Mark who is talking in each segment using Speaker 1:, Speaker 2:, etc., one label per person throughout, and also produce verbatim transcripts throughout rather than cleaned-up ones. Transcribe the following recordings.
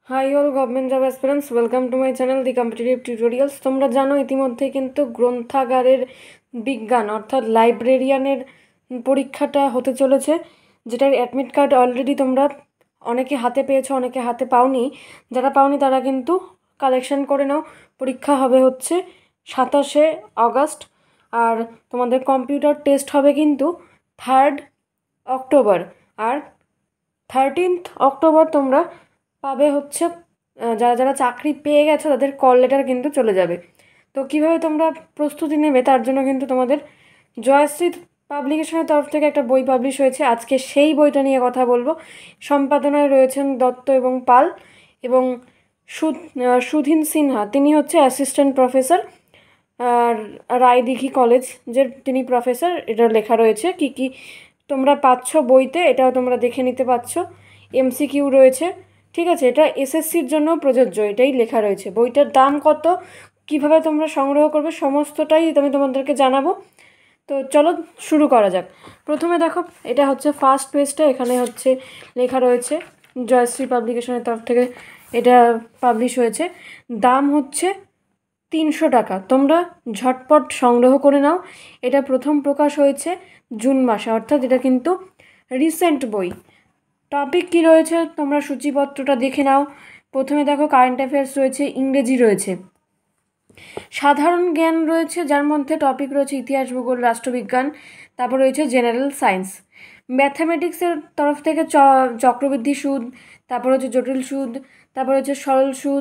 Speaker 1: High all government job aspirants, welcome to my channel the competitive tutorials. তোমরা জানো ইতিমধ্যে কিন্তু গ্রন্থাগারের বিজ্ঞান অর্থাৎ লাইব্রেরিয়ানের পরীক্ষাটা হতে চলেছে, যেটার অ্যাডমিট কার্ড অলরেডি তোমরা অনেকে হাতে পেয়েছো, অনেকে হাতে পাওনি। যারা পাওনি তারা কিন্তু কালেকশন করে নাও। পরীক্ষা হবে হচ্ছে সাতাশে আগস্ট, আর তোমাদের কম্পিউটার টেস্ট হবে কিন্তু থার্ড অক্টোবর। আর থার্টিনথ অক্টোবর তোমরা পাবে হচ্ছে যারা যারা চাকরি পেয়ে গেছো তাদের কল লেটার কিন্তু চলে যাবে। তো কীভাবে তোমরা প্রস্তুতি নেবে তার জন্য কিন্তু তোমাদের জয়শ্রী পাবলিকেশনের তরফ থেকে একটা বই পাবলিশ হয়েছে। আজকে সেই বইটা নিয়ে কথা বলবো। সম্পাদনায় রয়েছেন দত্ত এবং পাল, এবং সুধীন সিনহা, তিনি হচ্ছে অ্যাসিস্ট্যান্ট প্রফেসর আর রায়দিঘি কলেজ যে তিনি প্রফেসর। এটা লেখা রয়েছে কি কি তোমরা পাচ্ছ বইতে, এটাও তোমরা দেখে নিতে পারছ। এমসিকিউ রয়েছে, ঠিক আছে। এটা এসএসসির জন্য প্রযোজ্য, এটাই লেখা রয়েছে। বইটার দাম কত, কিভাবে তোমরা সংগ্রহ করবে, সমস্তটাই আমি তোমাদেরকে জানাবো। তো চলো শুরু করা যাক। প্রথমে দেখো, এটা হচ্ছে ফার্স্ট পেজটা। এখানে হচ্ছে লেখা রয়েছে জয়শ্রী পাবলিকেশনের তরফ থেকে এটা পাবলিশ হয়েছে। দাম হচ্ছে তিনশো টাকা। তোমরা ঝটপট সংগ্রহ করে নাও। এটা প্রথম প্রকাশ হয়েছে জুন মাসে, অর্থাৎ এটা কিন্তু রিসেন্ট বই। টপিক কী রয়েছে তোমরা সূচিপত্রটা দেখে নাও। প্রথমে দেখো কারেন্ট অ্যাফেয়ার্স রয়েছে, ইংরেজি রয়েছে, সাধারণ জ্ঞান রয়েছে, যার মধ্যে টপিক রয়েছে ইতিহাস, ভূগোল, রাষ্ট্রবিজ্ঞান। তারপর রয়েছে জেনারেল সায়েন্স। ম্যাথামেটিক্সের তরফ থেকে চ চক্রবৃদ্ধি সুদ, তারপর হচ্ছে জটিল সুদ, তারপর হচ্ছে সরল সুদ,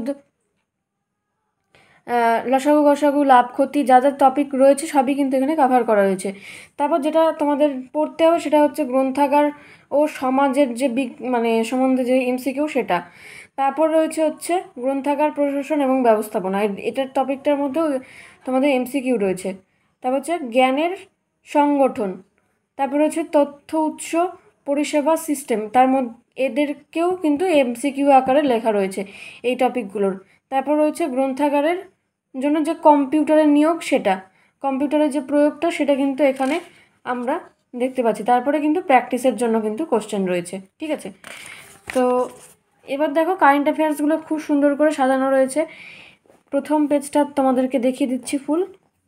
Speaker 1: লসাগু গসাগু, লাভ ক্ষতি, যা যা টপিক রয়েছে সবই কিন্তু এখানে কভার করা হয়েছে। তারপর যেটা তোমাদের পড়তে হবে সেটা হচ্ছে গ্রন্থাগার ও সমাজের যে বিগ মানে সম্বন্ধে যে এমসিকিউ সেটা। তারপর রয়েছে হচ্ছে গ্রন্থাগার প্রশাসন এবং ব্যবস্থাপনা, এটার টপিকটার মধ্যেও তোমাদের এমসিকিউ রয়েছে। তারপর হচ্ছে জ্ঞানের সংগঠন, তারপর হচ্ছে তথ্য উৎস পরিষেবা সিস্টেম, তার মধ্যে এদেরকেও কিন্তু এমসিকিউ আকারে লেখা রয়েছে এই টপিকগুলোর। তারপর রয়েছে গ্রন্থাগারের জন্য যে কম্পিউটারের নিয়োগ, সেটা কম্পিউটারের যে প্রয়োগটা সেটা কিন্তু এখানে আমরা দেখতে পাচ্ছি। তারপরে কিন্তু প্র্যাকটিসের জন্য কিন্তু কোশ্চেন রয়েছে, ঠিক আছে। তো এবার দেখো কারেন্ট অ্যাফেয়ার্সগুলো খুব সুন্দর করে সাজানো রয়েছে। প্রথম পেজটা তোমাদেরকে দেখিয়ে দিচ্ছি ফুল।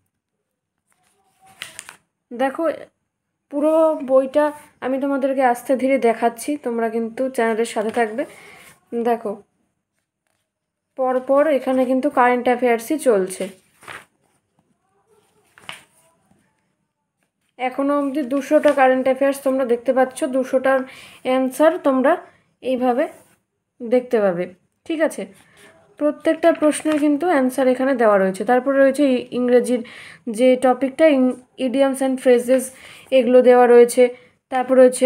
Speaker 1: দেখো পুরো বইটা আমি তোমাদেরকে আস্তে ধীরে দেখাচ্ছি, তোমরা কিন্তু চ্যানেলের সাথে থাকবে। দেখো পরপর এখানে কিন্তু কারেন্ট অ্যাফেয়ার্সই চলছে। এখনও অবধি দুশোটা কারেন্ট অ্যাফেয়ার্স তোমরা দেখতে পাচ্ছ। দুশোটার অ্যান্সার তোমরা এইভাবে দেখতে পাবে, ঠিক আছে। প্রত্যেকটা প্রশ্নের কিন্তু অ্যান্সার এখানে দেওয়া রয়েছে। তারপরে রয়েছে ইংরেজির যে টপিকটা, ইডিয়ামস অ্যান্ড ফ্রেজেস, এগুলো দেওয়া রয়েছে। তারপর রয়েছে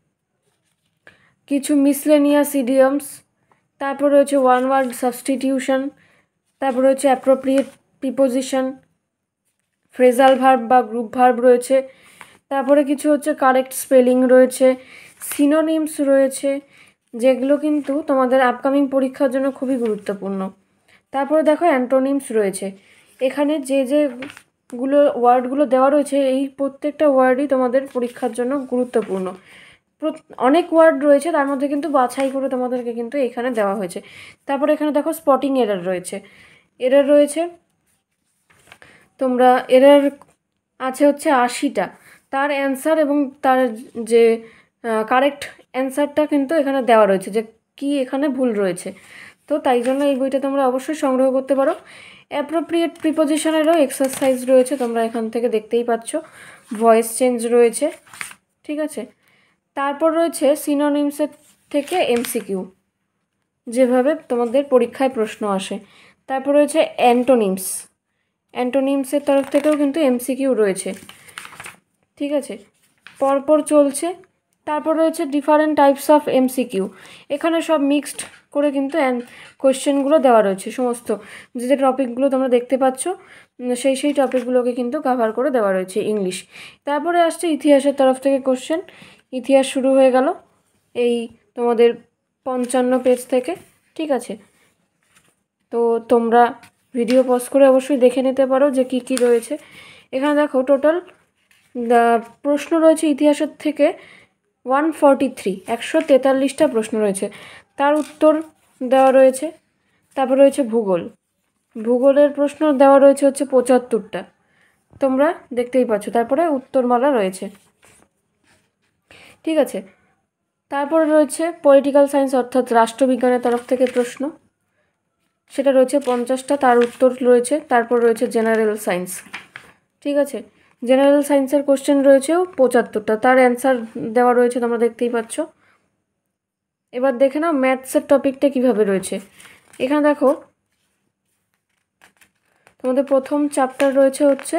Speaker 1: কিছু মিসলেনিয়াস ইডিয়ামস, তারপর রয়েছে ওয়ান ওয়ার্ড সাবস্টিটিউশন, তারপর রয়েছে অ্যাপ্রোপ্রিয়েট প্রিপোজিশন, ফ্রেজাল ভার্ব বা গ্রুপ ভার্ব রয়েছে। তারপরে কিছু হচ্ছে কারেক্ট স্পেলিং রয়েছে, সিনোনিমস রয়েছে, যেগুলো কিন্তু তোমাদের আপকামিং পরীক্ষার জন্য খুবই গুরুত্বপূর্ণ। তারপরে দেখো অ্যান্টোনিমস রয়েছে। এখানে যে যেগুলো ওয়ার্ডগুলো দেওয়া রয়েছে এই প্রত্যেকটা ওয়ার্ডই তোমাদের পরীক্ষার জন্য গুরুত্বপূর্ণ। অনেক ওয়ার্ড রয়েছে, তার মধ্যে কিন্তু বাছাই করে তোমাদেরকে কিন্তু এখানে দেওয়া হয়েছে। তারপরে এখানে দেখো স্পটিং এরার রয়েছে, এরার রয়েছে তোমরা এরার আছে হচ্ছে আশিটা। তার অ্যান্সার এবং তার যে কারেক্ট অ্যান্সারটা কিন্তু এখানে দেওয়া রয়েছে, যে কি এখানে ভুল রয়েছে। তো তাই জন্য এই বইটা তোমরা অবশ্যই সংগ্রহ করতে পারো। অ্যাপ্রোপ্রিয়েট প্রিপোজিশনেরও এক্সারসাইজ রয়েছে, তোমরা এখান থেকে দেখতেই পাচ্ছ। ভয়েস চেঞ্জ রয়েছে, ঠিক আছে। তারপর রয়েছে সিনোনিমসের থেকে এমসিকিউ, যেভাবে তোমাদের পরীক্ষায় প্রশ্ন আসে। তারপর রয়েছে অ্যান্টোনিমস, অ্যান্টোনিমসের তরফ থেকেও কিন্তু এমসিকিউ রয়েছে, ঠিক আছে। পরপর চলছে। তারপর রয়েছে ডিফারেন্ট টাইপস অফ এমসিকিউ, এখানে সব মিক্সড করে কিন্তু কোয়েশ্চেনগুলো দেওয়া রয়েছে। সমস্ত যে যে টপিকগুলো তোমরা দেখতে পাচ্ছ সেই সেই টপিকগুলোকে কিন্তু কভার করে দেওয়া রয়েছে ইংলিশ। তারপরে আসছে ইতিহাসের তরফ থেকে কোশ্চেন। ইতিহাস শুরু হয়ে গেল এই তোমাদের পঞ্চান্ন পেজ থেকে, ঠিক আছে। তো তোমরা ভিডিও পজ করে অবশ্যই দেখে নিতে পারো যে কী কী রয়েছে। এখানে দেখো টোটাল প্রশ্ন রয়েছে ইতিহাসের থেকে ওয়ান ফর্টি থ্রি একশো তেতাল্লিশটা প্রশ্ন রয়েছে। তার উত্তর দেওয়া রয়েছে। তারপর রয়েছে ভূগোল, ভূগোলের প্রশ্ন দেওয়া রয়েছে হচ্ছে পঁচাত্তরটা, তোমরা দেখতেই পাচ্ছ। তারপরে উত্তরমালা রয়েছে, ঠিক আছে। তারপরে রয়েছে পলিটিক্যাল সায়েন্স অর্থাৎ রাষ্ট্রবিজ্ঞানের তরফ থেকে প্রশ্ন, সেটা রয়েছে পঞ্চাশটা, তার উত্তর রয়েছে। তারপর রয়েছে জেনারেল সায়েন্স, ঠিক আছে। জেনারেল সায়েন্সের কোশ্চেন রয়েছেও পঁচাত্তরটা, তার অ্যান্সার দেওয়া রয়েছে, তোমরা দেখতেই পাচ্ছ। এবার দেখে নাও ম্যাথসের টপিকটা কিভাবে রয়েছে। এখানে দেখো তোমাদের প্রথম চ্যাপ্টার রয়েছে হচ্ছে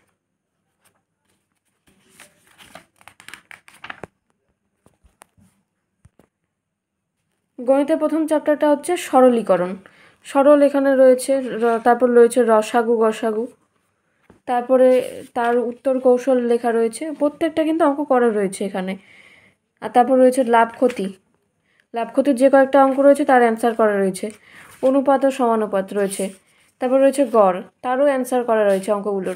Speaker 1: গণিতের প্রথম চ্যাপ্টারটা হচ্ছে সরলীকরণ, সরল এখানে রয়েছে। তারপর রয়েছে রসাগু গসাগু, তারপরে তার উত্তর কৌশল লেখা রয়েছে, প্রত্যেকটা কিন্তু অঙ্ক করা রয়েছে এখানে। আর তারপর রয়েছে লাভ ক্ষতি, লাভ ক্ষতির যে কয়েকটা অঙ্ক রয়েছে তার অ্যান্সার করা রয়েছে। অনুপাত ও সমানুপাত রয়েছে। তারপর রয়েছে গড়, তারও অ্যান্সার করা রয়েছে অঙ্কগুলোর।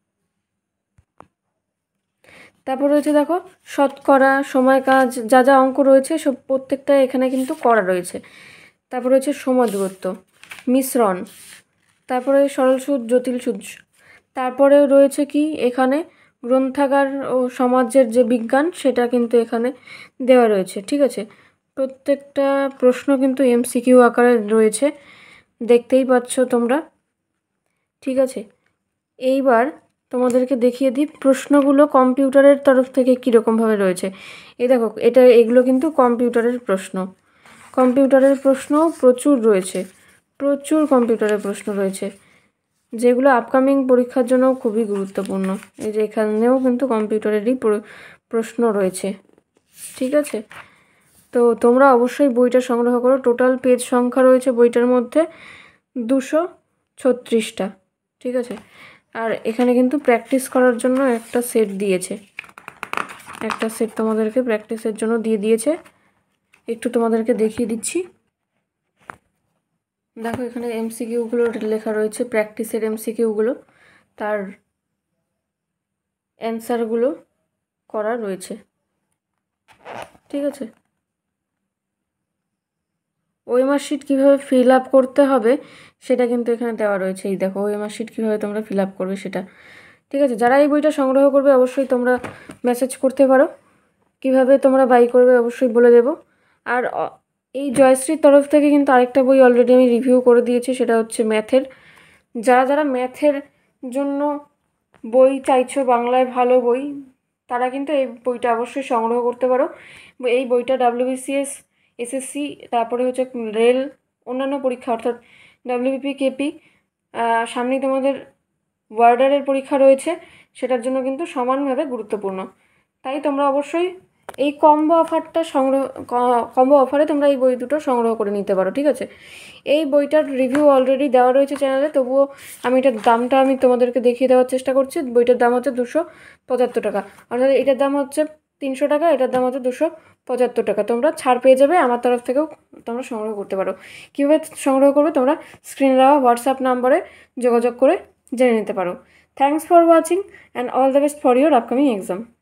Speaker 1: তারপর রয়েছে দেখো শতকরা, সময় কাজ, যা যা অঙ্ক রয়েছে সব প্রত্যেকটা এখানে কিন্তু করা রয়েছে। তারপর রয়েছে সময় দূরত্ব, মিশ্রণ, তারপরে সরল সুদ, জটিল সুদ। তারপরে রয়েছে কি এখানে গ্রন্থাগার ও সমাজের যে বিজ্ঞান সেটা কিন্তু এখানে দেওয়া রয়েছে, ঠিক আছে। প্রত্যেকটা প্রশ্ন কিন্তু এমসিকিউ আকারে রয়েছে, দেখতেই পাচ্ছ তোমরা, ঠিক আছে। এইবার তোমাদেরকে দেখিয়ে দিই প্রশ্নগুলো কম্পিউটারের তরফ থেকে কীরকমভাবে রয়েছে। এই দেখো এটা, এগুলো কিন্তু কম্পিউটারের প্রশ্ন, কম্পিউটারের প্রশ্নও প্রচুর রয়েছে, প্রচুর কম্পিউটারের প্রশ্ন রয়েছে, যেগুলো আপকামিং পরীক্ষার জন্য খুবই গুরুত্বপূর্ণ। এই যে এখানেও কিন্তু কম্পিউটারেরই প্রশ্ন রয়েছে, ঠিক আছে। তো তোমরা অবশ্যই বইটা সংগ্রহ করো। টোটাল পেজ সংখ্যা রয়েছে বইটার মধ্যে দুশো ছত্রিশটা, ঠিক আছে। আর এখানে কিন্তু প্র্যাকটিস করার জন্য একটা সেট দিয়েছে, একটা সেট তোমাদেরকে প্র্যাকটিসের জন্য দিয়ে দিয়েছে। একটু তোমাদেরকে দেখিয়ে দিচ্ছি, দেখো এখানে এমসিকিউগুলো লেখা রয়েছে, প্র্যাকটিসের এমসিকিউগুলো, তার অ্যান্সারগুলো করা রয়েছে, ঠিক আছে। ওএমআর শিট কীভাবে ফিল আপ করতে হবে সেটা কিন্তু এখানে দেওয়া রয়েছে। এই দেখো ওএমআর শিট কীভাবে তোমরা ফিল আপ করবে সেটা, ঠিক আছে। যারা এই বইটা সংগ্রহ করবে অবশ্যই তোমরা মেসেজ করতে পারো, কিভাবে তোমরা বাই করবে অবশ্যই বলে দেব। আর এই জয়শ্রীর তরফ থেকে কিন্তু আরেকটা বই অলরেডি আমি রিভিউ করে দিয়েছি, সেটা হচ্ছে ম্যাথের। যারা যারা ম্যাথের জন্য বই চাইছো, বাংলায় ভালো বই, তারা কিন্তু এই বইটা অবশ্যই সংগ্রহ করতে পারো। এই বইটা ডাব্লিউবিসিএস, এসএসসি, তারপরে হচ্ছে রেল, অন্যান্য পরীক্ষা অর্থাৎ ডাব্লিউবিপি, কেপি, সামনেই তোমাদের ওয়ার্ডারের পরীক্ষা রয়েছে, সেটার জন্য কিন্তু সমানভাবে গুরুত্বপূর্ণ। তাই তোমরা অবশ্যই এই কম্বো অফারটা সংগ্রহ কম্বো অফারে তোমরা এই বই দুটো সংগ্রহ করে নিতে পারো, ঠিক আছে। এই বইটার রিভিউ অলরেডি দেওয়া রয়েছে চ্যানেলে, তবুও আমি এটার দামটা আমি তোমাদেরকে দেখিয়ে দেওয়ার চেষ্টা করছি। বইটার দাম হচ্ছে দুশো পঁচাত্তর টাকা, অর্থাৎ এটার দাম হচ্ছে তিনশো টাকা, এটার দাম হচ্ছে দুশো পঁচাত্তর টাকা। তোমরা ছাড় পেয়ে যাবে, আমার তরফ থেকেও তোমরা সংগ্রহ করতে পারো। কীভাবে সংগ্রহ করবে তোমরা স্ক্রিনে দেওয়া হোয়াটসঅ্যাপ নাম্বারে যোগাযোগ করে জেনে নিতে পারো। Thanks for watching and all the best for your upcoming exam.